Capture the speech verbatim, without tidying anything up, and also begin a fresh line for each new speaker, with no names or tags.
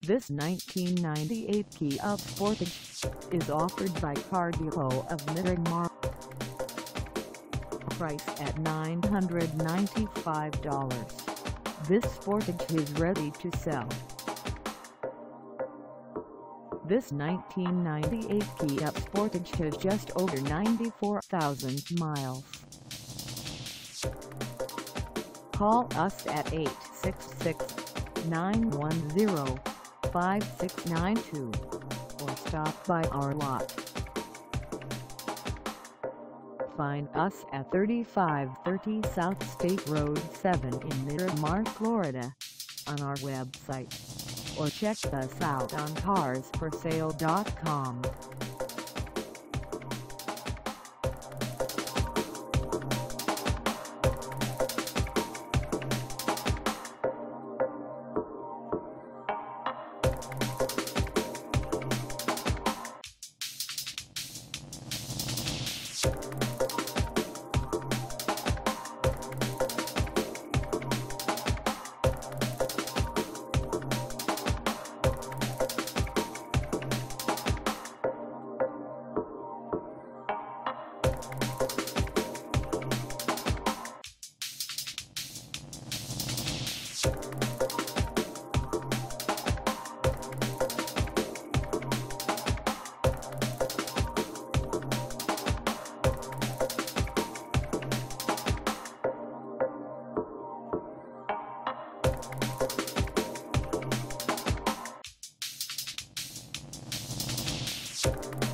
This nineteen ninety-eight Kia Sportage is offered by Car Depot of Miramar. Price at nine hundred ninety-five dollars. This Sportage is ready to sell. This nineteen ninety-eight Kia Sportage has just over ninety-four thousand miles. Call us at eight six six, nine one zero, five six nine two or stop by our lot. Find us at thirty-five thirty South State Road seven in Miramar, Florida on our website, or check us out on cars for sale dot com.
You